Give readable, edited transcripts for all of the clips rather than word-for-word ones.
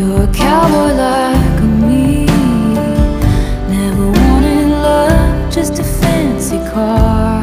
You're a cowboy like me. Never wanted love, just a fancy car.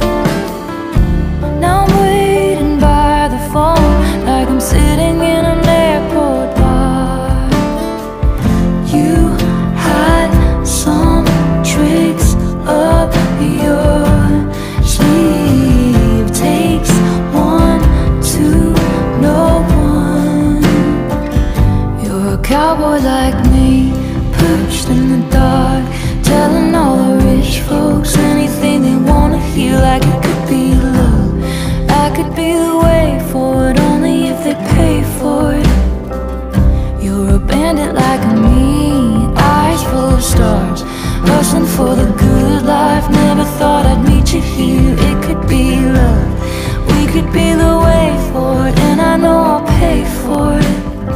Now I'm waiting by the phone, like I'm sitting in an airport bar. You had some tricks up your sleeve. Takes one to know one. You're a cowboy like me, perched in the dark, telling all the rich folks anything they wanna hear. Like it could be love, I could be the way forward, only if they pay for it. You're a bandit like me, eyes full of stars, hustling for the good life. Never thought I'd meet you here. It could be love, we could be the way forward, and I know I'll pay for it.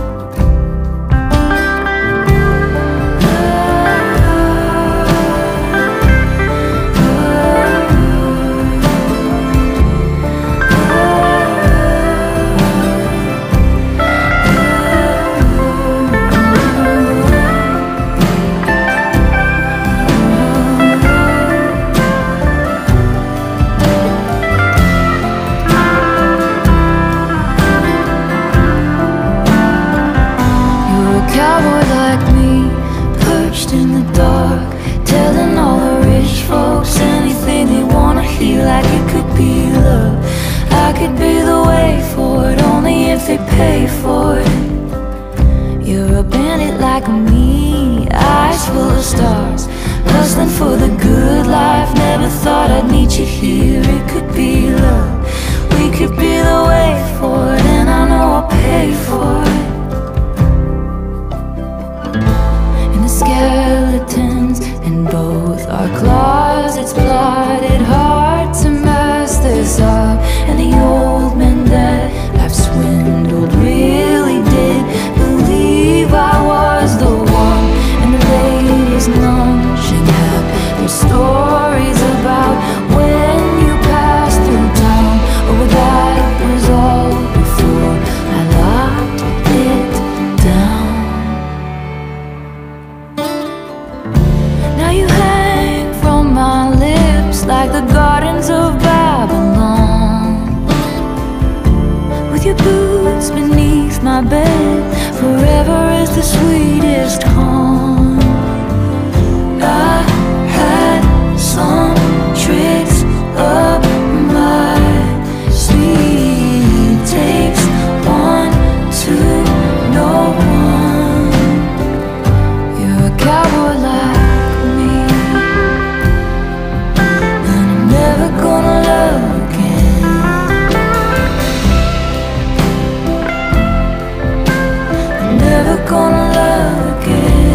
Cowboy like me, perched in the dark, telling all the rich folks anything they wanna hear. Like it could be love, I could be the way forward, only if they pay for it. You're a bandit like me, eyes full of stars, hustling for the good life. Never thought I'd meet you here. It could be love, we could be the way forward, and I know I'll pay for it. Skeletons in both our closets, plotted hard to mess this up. And the old men that I've swindled really did believe I was the one. And the ladies lunching have their stories about when you passed through town. Oh, that was all before I locked it down. Now you hang from my lips like the gardens of Babylon, with your boots beneath my bed. Forever is the sweetest calm. I had some tricks up my sleeve. Takes one to know one. You're a cowboy like gonna love again. I'm never gonna love again.